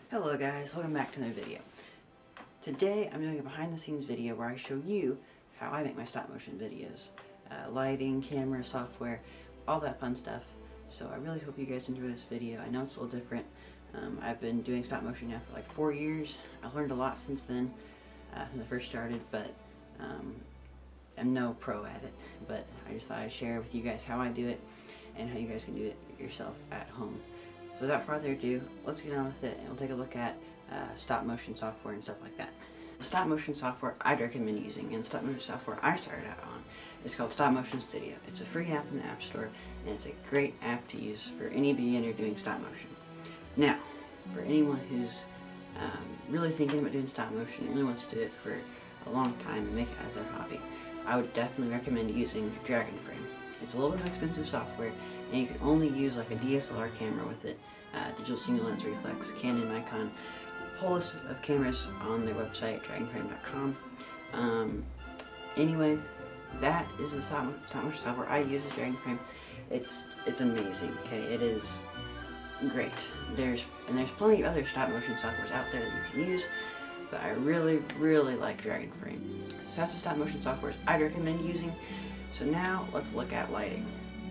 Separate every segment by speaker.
Speaker 1: Hello guys, welcome back to another video. Today I'm doing a behind the scenes video where I show you how I make my stop motion videos. Lighting, camera, software, all that fun stuff. So I really hope you guys enjoy this video. I know it's a little different. I've been doing stop motion now for like 4 years. I've learned a lot since then, since I first started, but I'm no pro at it. But I just thought I'd share with you guys how I do it and how you guys can do it yourself at home. So without further ado, let's get on with it and we'll take a look at stop motion software and stuff like that. The stop motion software I'd recommend using, and stop motion software I started out on, is called Stop Motion Studio. It's a free app in the App Store, and it's a great app to use for any beginner doing stop motion. Now, for anyone who's really thinking about doing stop motion and really wants to do it for a long time and make it as their hobby, I would definitely recommend using Dragonframe. It's a little bit of expensive software, and you can only use like a DSLR camera with it. Digital single lens reflex, Canon, Nikon, whole list of cameras on their website, dragonframe.com. Anyway, that is the stop motion software I use is Dragonframe. It's amazing. Okay, it is great. There's plenty of other stop motion softwares out there that you can use, but I really like Dragonframe. So that's the stop motion softwares I'd recommend using. So now let's look at lighting.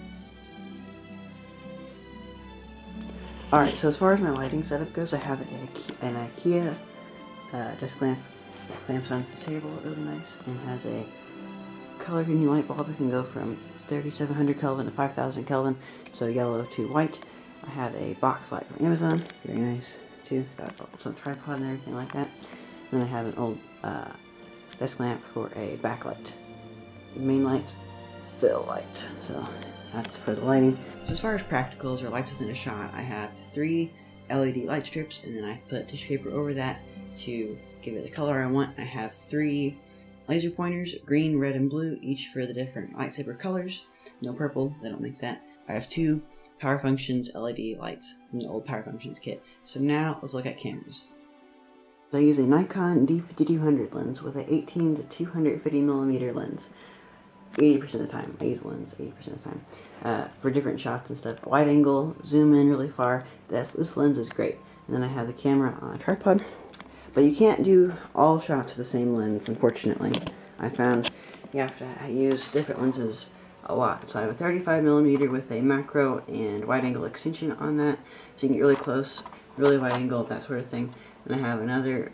Speaker 1: Alright, so as far as my lighting setup goes, I have an IKEA desk lamp. Clamps onto the table, really nice, and has a color grading light bulb. It can go from 3700 Kelvin to 5000 Kelvin, so yellow to white. I have a box light from Amazon, very nice too. Got some tripod and everything like that. Then I have an old desk lamp for a backlight. The main light, fill light. So that's for the lighting. So as far as practicals or lights within a shot, I have 3 LED light strips, and then I put tissue paper over that to give it the color I want. I have 3 laser pointers, green, red, and blue, each for the different lightsaber colors. No purple, they don't make that. I have 2 Power Functions LED lights from the old Power Functions kit. So now let's look at cameras. So I use a Nikon D5200 lens with an 18 to 250mm lens. 80% of the time. I use the lens 80% of the time. For different shots and stuff. Wide angle, zoom in really far. This lens is great. And then I have the camera on a tripod. But you can't do all shots with the same lens, unfortunately. I found you have to use different lenses a lot. So I have a 35mm with a macro and wide angle extension on that. So you can get really close, really wide angle, that sort of thing. And I have another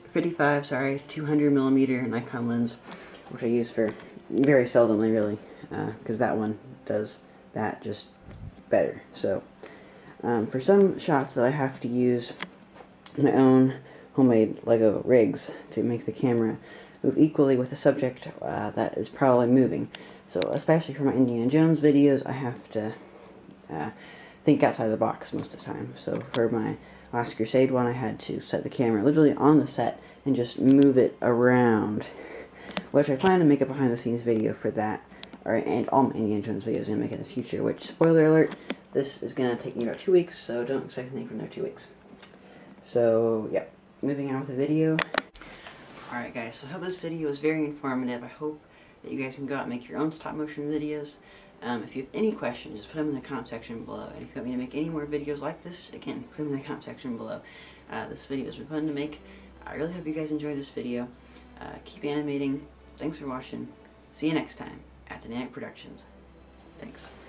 Speaker 1: 200mm Nikon lens, which I use for very seldomly, really, because that one does that just better. So for some shots that I have to use my own homemade Lego rigs to make the camera move equally with the subject that is probably moving. So especially for my Indiana Jones videos, I have to think outside the box most of the time. So for my Last Crusade one, I had to set the camera literally on the set and just move it around, which I plan to make a behind the scenes video for that, and all my Indiana Jones videos I'm going to make in the future, which, spoiler alert, this is going to take me about 2 weeks, so don't expect anything from there 2 weeks. So, yeah, moving on with the video. Alright guys, so I hope this video was very informative. I hope that you guys can go out and make your own stop motion videos. If you have any questions, just put them in the comment section below, and if you want me to make any more videos like this, again, put them in the comment section below. This video has been fun to make. I really hope you guys enjoyed this video. Keep animating. Thanks for watching. See you next time at Dynamic Productions. Thanks.